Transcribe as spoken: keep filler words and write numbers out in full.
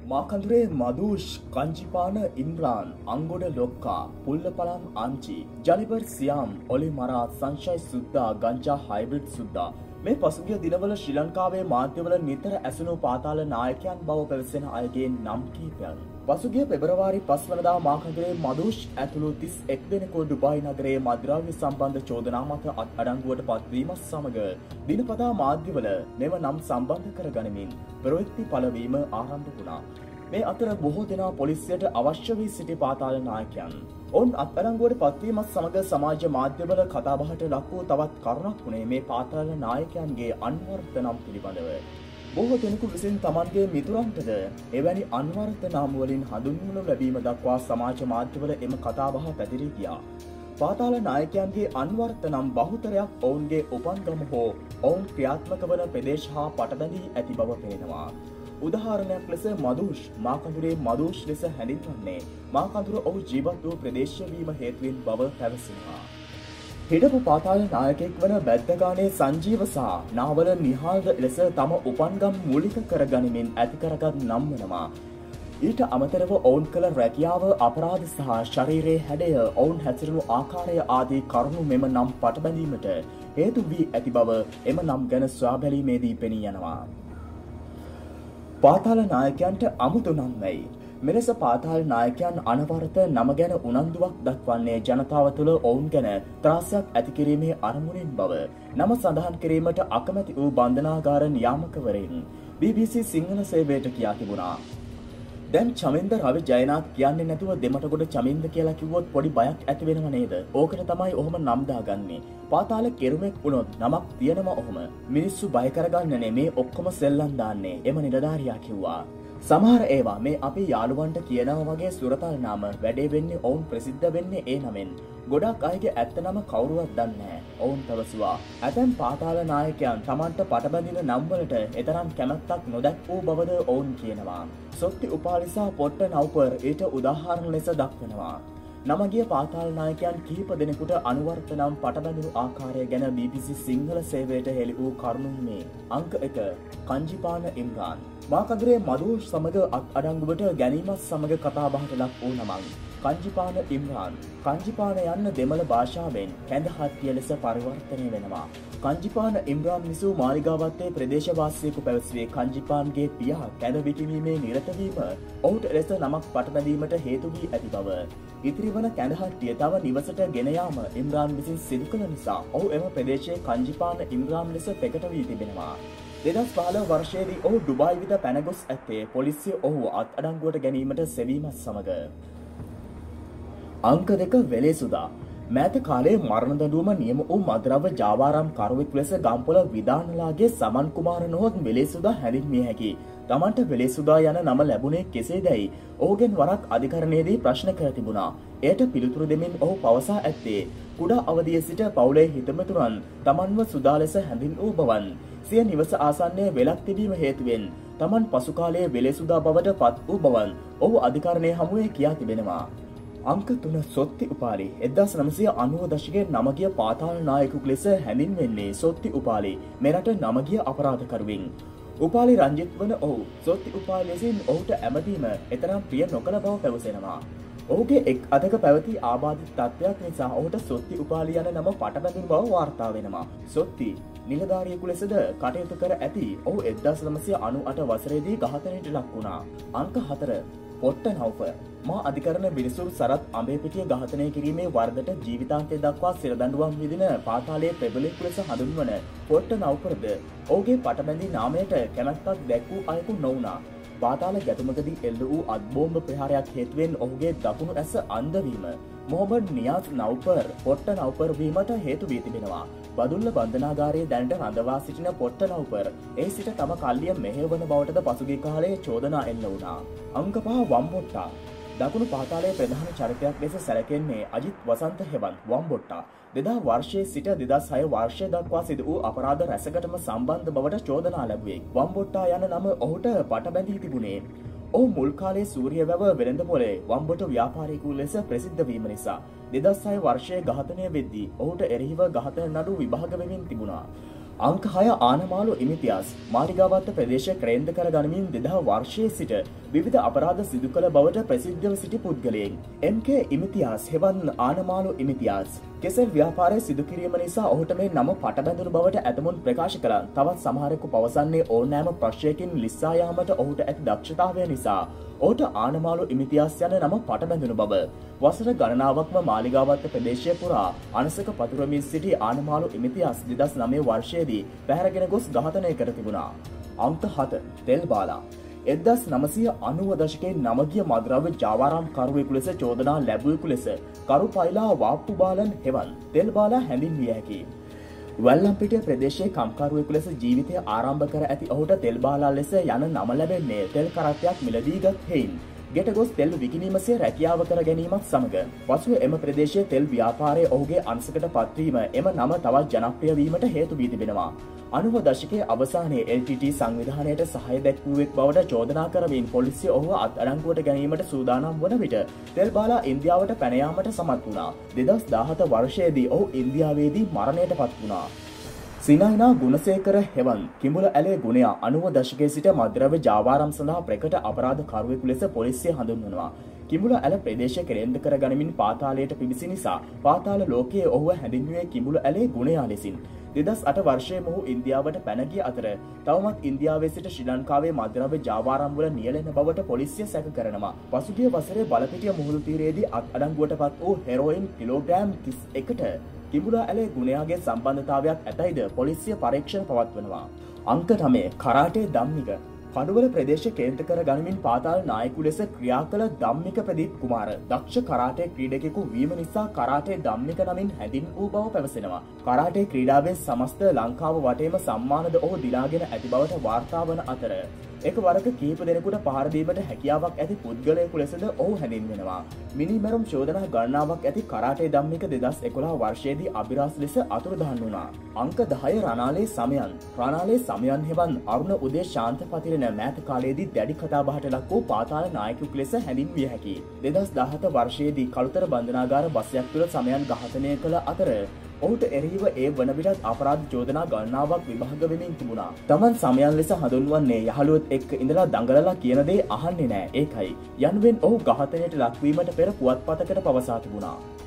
මාකඳුරේ Madush Kanjipani Imran Angoda Lokka Pullapalam Anchi Jaliber Siyam Oli Mara Sanshaya සුද්දා ගංජා hybrid සුද්දා මේ පසුගිය දිනවල ශ්‍රී ලංකාවේ මාධ්‍යවල නිතර ඇසුණු පාතාල නායකයන් බව පැවසෙන අයගේ නම් කිහිපයක්. පසුගිය පෙබරවාරි පහ වනදා මාකඳුරේ මදුෂ් ඇතුළු තිස් එක් දෙනෙකු ඩුබායි නගරයේ මද්‍රව්‍ය සම්බන්ධ චෝදනා මත අත්අඩංගුවට පත්වීමත් සමග දිනපතා මාධ්‍යවල මෙම නම් සම්බන්ධ කරගනිමින් ප්‍රවෘත්ති පළවීම ආරම්භ වුණා. මේ අතර බොහෝ දෙනා පොලිසියට අවශ්‍ය වී සිටි පාතාල නායකයන් ඔවුන් අත්අඩංගුවට පත්වීමත් සමග සමාජ මාධ්‍යවල කතාබහට ලක් වූ තවත් කරුණක් වුණේ මේ පාතාල නායකයන්ගේ අන්වර්ථ නම් පිළිබඳව. බොහෝ දෙනෙකු විසින් තමන්ගේ මිතුරන්ටද එවැනි අන්වර්ථ නාම වලින් හඳුන්වනු ලැබීම දක්වා සමාජ මාධ්‍යවල එම කතාබහ පැතිරී ගියා. පාතාල නායකයන්ගේ අන්වර්ථ නම් බහුතරයක් ඔවුන්ගේ උපන්ගම හෝ ඔවුන් ක්‍රියාත්මක වන ප්‍රදේශ හා පටබැඳී ඇති බව පේනවා. උදාහරණයක් ලෙස මදුෂ් මාකඳුරේ මදුෂ් ලෙස හැඳින්වන්නේ මාකඳුර ඔහු ජීවත් වූ ප්‍රදේශය වීම හේතුවෙන් බව පැවසෙනවා. හිටපු පාතාල නායකයෙක් වන බැද්දගානේ සංජීව සහ නාවල නිහාල්ද ලෙස තම උපන්ගම් මූලික කරගනිමින් ඇති කරගත් නම් වෙනවා. ඊට අමතරව ඔවුන් කළ රැකියාව අපරාධ සහ ශරීරයේ හැඩය ඔවුන් හැසිරුණු ආකාරය ආදී කරුණු මෙම නම් පටබැඳීමට හේතු වී ඇති බව එම නම් ගැන සොයා බැලීමේදී පෙනී යනවා. පාතාල නායකයන්ට අමුතු නම් වෙයි. මෙලෙස පාතාල නායකයන් අනවරත නම ගැන උනන්දුවක් දක්වන්නේ ජනතාව තුළ ඔවුන් ගැන ත්‍රාසයක් ඇති කිරීමේ අරමුණින් බව නම සඳහන් කිරීමට අකමැති වූ බන්ධනාගාර නියාමකවරින් බී බී සී සිංහල සේවයට කියා තිබුණා. දැන් චමින්ද රවි ජයනාත් කියන්නේ නැතුව දෙමටගොඩ චමින්ද කියලා කිව්වොත් පොඩි බයක් ඇති වෙනව නේද? ඕකට තමයි ඔහොම නම් දාගන්නේ. පාතාල කෙරුමෙක් වුණොත් නමක් තියෙනවා ඔහොම. මිනිස්සු බය කරගන්න නෙමේ ඔක්කොම සෙල්ලම් දාන්නේ. එම නිලධාරියා කිව්වා. සමහර ඒවා මේ අපි යාළුවන්ට කියනවා වගේ සුරතල් නාම වැඩේ වෙන්නේ ඔවුන් ප්‍රසිද්ධ වෙන්නේ ඒ නමෙන්. ගොඩක් අයගේ ඇත්ත නම කවුරුවත් දන්නේ නැහැ. ඔවුන් පැවසුවා. ඇතැම් පාතාල නායකයන් Tamanට පටබැඳින නම් වලට එතරම් කැමැත්තක් නොදැක් වූ බවද ඔවුන් කියනවා. සොත්ති උපාලිසා පොට්ට නව්පර් ඊට උදාහරණ ලෙස දක්වනවා. නමගිය පාතාල නායකයන් කිහිප දෙනෙකුට අනුවර්ත නම් පටබැඳුණු ආකාරය ගැන බී බී සී සිංහල සේවයට හෙළි වූ කරුණුන් මේ. අංක එක කංජිපාන ඉම්රාන් මාකඳුරේ මදුෂ් සමග අත්අඩංගුවට ගැනීමත් සමග කතාබහට ලක් වූ නමක්. කංජිපාන ඉම්රාන් කංජිපාන යන්න දෙමළ භාෂාවෙන් කැඳහත්තිය ලෙස පරිවර්තනය වෙනවා. කංජිපාන ඉම්රාන් විසූ මාලිගාවත්තේ ප්‍රදේශවාසියෙකු පැවසුවේ කංජිපාන්ගේ පියා කැඳ විකිණීමේ නිරත වීම ඔහුට ලෙස නමක් පටබැඳීමට හේතු වී ඇති බව. ඉතිරි වන කැඳහට්ටිය තව නිවසට ගෙන යාම ඉම්රාන් විසින් සිදු කළ නිසා ඔහු එම ප්‍රදේශයේ කංජිපාන ඉම්රාන් ලෙස ප්‍රකට වී තිබෙනවා. දෙදහස් පහළොව වර්ෂයේදී ඔහු ඩුබායි වෙත පැන ගොස් ඇත්තේ පොලිසිය ඔහු අත්අඩංගුවට ගැනීමට සෙවීමත් සමග. අංක දෙක වෙලේසුදා මෑත කාලයේ මරණ දඬුවම නියම වූ මද්‍රව්‍ය ජාවාරම් කරුවෙක් ලෙස ගම්පොළ විදානලාගේ සමන් කුමාර නොහොත් වෙලේසුදා හැඳින්විය හැකි. තමන්ට වෙලේසුදා යන නම ලැබුණේ කෙසේදැයි ඔහුගෙන් වරක් අධිකරණයේදී ප්‍රශ්න කර තිබුණා. එයට පිළිතුරු දෙමින් ඔහු පවසා ඇත්තේ කුඩා අවදියේ සිට පවුලේ හිතමිතුරන් තමන්ව සුදා ලෙස හැඳින්වූ බවන්. සිය නිවස ආසන්නයේ වෙලක් තිබීම හේතුවෙන් තමන් පසු කාලයේ වෙලේසුදා බවට පත් වූ බවන් ඔහු අධිකරණයේ හමුවේ කියා තිබෙනවා. අංක තුන සොත්ති උපාලි එක්දාස් නවසිය අනූව දශකයේ නමගිය පාතාල නායකයෙකු ලෙස හැඳින්වෙන්නේ සොත්ති උපාලි මෙරට නමගිය අපරාධකරුවෙන්. උපාලි රංජිත් වන ඔහු සොත්ති උපාලි ලෙසින් ඔහුට ඇමතීම එතරම් ප්‍රිය නොකළ බව පැවසෙනවා. ඔහුගේ එක් අතක පැවති ආබාධිත තත්ත්වයක් නිසා ඔහුට සොත්ති උපාලි යන නම පටබැඳුණු බව වාර්තා වෙනවා. සොත්ති නිලධාරියෙකු ලෙසද කටයුතු කර ඇති ඔහු එක්දාස් නවසිය අනූ අට වසරේදී ඝාතනයට ලක් වුණා. අංක හතර පොට්ට නව්පර් මා අධිකරණ විනිසුරු සරත් අඹේපිටිය ඝාතනය කිරීමේ වරදට ජීවිතාන්තය දක්වා සිරදඬුවම් විදින පාතාලයේ ප්‍රබලයෙකු ලෙස හඳුන්වන පොට්ට නව්පරද ඔහුගේ පටබැඳි නාමයට කැමැත්තක් දැක් වූ අයෙකු නොවුණා. පාතාල ගැටුමකදී එල්ල වූ අත්බෝම්බ ප්‍රහාරයක් හේතුවෙන් ඔහුගේ දකුණු ඇස අන්ධ වීම මොහොමඩ් නියාස් නව්පර් පොට්ට නව්පර් වීමට හේතු වී තිබෙනවා. බදුල්ල බන්ධනාගාරයේ දැනට රඳවා සිටින පොට්ට නව්පර් ඒ සිට තම කල්ලිය මෙහෙයවන බවටද පසුගිය කාලයේ චෝදනා එල්ල වුණා. අංක පහ වම්බොට්ටා දකුණු පාතාලයේ ප්‍රධාන චරිතයක් ලෙස සැලකෙන්නේ අජිත් වසන්ත හෙවත් වම්බොට්ටා. දෙදා වර්ෂයේ සිට දෙදස් හය වර්ෂය දක්වා සිදු වූ අපරාධ රැසකටම සම්බන්ධ බවට චෝදනා ලැබුවේ. වම්බොට්ටා යන නම ඔහුට පටබැඳී තිබුණේ ඔහු මුල් කාලයේ සූරියවැව වෙළඳපොලේ වම්බොට ව්‍යාපාරිකයෙකු ලෙස ප්‍රසිද්ධ වීම නිසා. දෙදස් හය වර්ෂයේ ඝාතනය වෙද්දී ඔහුට එරෙහිව ඝාතන නඩු විභාග වෙමින් තිබුණා. අංක හය ආනමාලු ඉමිතියාස් මාලිගාවත්ත ප්‍රදේශ ක්‍රේන්ද කර ගනිමින් දෙදහ වර්ෂයේ සිට විවිධ අපරාධ සිදු කළ බවට ප්‍රසිද්ධව සිටි පුද්ගලයෙක්. එම් කේ ඉමිතියාස් හෙවන් ආනමාලු ඉමිතියාස් කෙසෙල් ව්‍යාපාරය සිදු කිරීම නිසා ඔහුට මේ නම පටබැඳුණු බවට ඇතමුන් ප්‍රකාශ කළා. තවත් සමහරෙකු පවසන්නේ ඕනෑම ප්‍රශ්නයකින් ලිස්සා යාමට ඔහුට ඇති දක්ෂතාවය නිසා ඔහුට ආනමාලු ඉමිතියාස් යන නම පටබැඳුණු බව. වසර ගණනාවක්ම මාලිගාවත්ත ප්‍රදේශය පුරා අනසක පතුරමින් සිටි ආනමාලු ඉමිතියාස් දෙදහස් නවය වර්ෂයේදී පැහැරගෙන ගොස් ඝාතනය කර තිබුණා. අංක හත තෙල්බාලා එක්දහස් නවසිය අනූව දශකයේ නවගිය මද්‍රව්‍ය ජාවාරම් කරුවෙකු ලෙස චෝදනා ලැබුවෙකු ලෙස කරුපයිලා වාප්පුබාලන් හෙවන් තෙල්බාලා හැඳින්විය හැකියි. වැල්ලම්පිටිය ප්‍රදේශයේ කම්කරුවෙකු ලෙස ජීවිතය ආරම්භ කර ඇති ඔහුට තෙල්බාලා ලෙස යන නම ලැබෙන්නේ තෙල් කරත්තයක් මිලදීගත් හේයින් ගෙට ගොස් තෙල් විකිණීමසේ රැකියාව කර ගැනීමත් සමග පසුව එම ප්‍රදේශයේ තෙල් ව්‍යාපාරයේ ඔහුගේ අංශකට පත්වීම එම නම තවත් ජනප්‍රිය වීමට හේතු වී තිබෙනවා. අනූව දශකයේ අවසානයේ එල් ටී ටී සංවිධානයට සහාය දැක්වුවෙක් බවට චෝදනා කරමින් පොලිසිය ඔහුව අත්අඩංගුවට ගැනීමට සූදානම් වන විට තෙල්බාලා ඉන්දියාවට පැන යාමට සමත් වුණා. දෙදහස් දාහත වර්ෂයේදී ඔහු ඉන්දියාවේදී මරණයට පත් වුණා. සිනයිනා ගුණසේකර හෙවන් කිඹුල ඇලේ ගුණයා අනූව දශකයේ සිට මද්‍රව්‍ය ජාවාරම් සඳහා ප්‍රකට අපරාධකරුවෙකු ලෙස පොලිසිය හඳුන්වනවා. කිඹුල ඇල ප්‍රදේශය කෙරෙන්ද කර ගනිමින් පාතාලයට පිවිසි නිසා පාතාල ලෝකයේ ඔහුව හැඳින්වුවේ කිඹුල ඇලේ ගුණයා ලෙසින්. දෙදහස් අට වර්ෂයේ මොහු ඉන්දියාවට පැන ගිය අතර තවමත් ඉන්දියාවේ සිට ශ්‍රී ලංකාවේ මද්‍රව්‍ය ජාවාරම් වල නියැලෙන බවට පොලිසිය සැක කරනවා. පසුගිය වසරේ බලපිටිය මුහුදු තීරයේදී අත්අඩංගුවටපත් වූ හෙරෝයින් කිලෝග්‍රෑම් තිස් එකට කිඹුලා ඇලේ ගුණයාගේ සම්බන්ධතාවයක් ඇතයිද පොලිසිය පරීක්ෂණ පවත්වනවා. අංක නවය කරාටේ ධම්මික කඩුවල ප්‍රදේශ කේන්ද්‍ර කර ගනිමින් පාතාල නායකු ලෙස ක්‍රියා කළ ධම්මික ප්‍රදීප් කුමාර දක්ෂ කරාටේ ක්‍රීඩකයෙකු වීම නිසා කරාටේ ධම්මික නමින් හැඳින් වූ බව පැවසෙනවා. කරාටේ ක්‍රීඩාවේ සමස්ත ලංකාව වටේම සම්මානද ඔහු දිනාගෙන ඇති බවට වාර්තා වන අතර එක වරක කිහිප දෙනෙකුට පහර දීමට හැකියාවක් ඇති පුද්ගලයෙකු ලෙසද ඔහු හැඳින්වෙනවා. මිනිමැරුම් චෝදනා ගණනාවක් ඇති කරාටේ ධම්මික දෙදහස් එකොළහ වර්ෂයේදී අභිරහස් ලෙස අතුරුදහන් වුණා. අංක දහය රනාලේ සමයන් රනාලේ සමයන් හෙවන් අරුණ උදේ ශාන්ත පතිරණ මෑත කාලයේදී දැඩි කතාබහට ලක් වූ පාතාල නායකයෙකු ලෙස හැඳින්විය හැකියි. දෙදහස් දහහත වර්ෂයේදී කළුතර බන්ධනාගාර බස්යක් තුළ සමයන් ඝාතනය කළ අතර ඔහුට එරෙහිව ඒ වන විටත් අපරාධ චෝදනා ගණනාවක් විභාග වෙමින් තිබුණා. තමන් සමයන් ලෙස හඳුන්වන්නේ යහළුවත් එක්ක ඉඳලා දඟලලා කියන දේ අහන්නේ නෑ ඒකයි යනුවෙන් ඔහු ඝාතනයට ලක්වීමට පෙර පුවත්පතකට පවසා තිබුණා.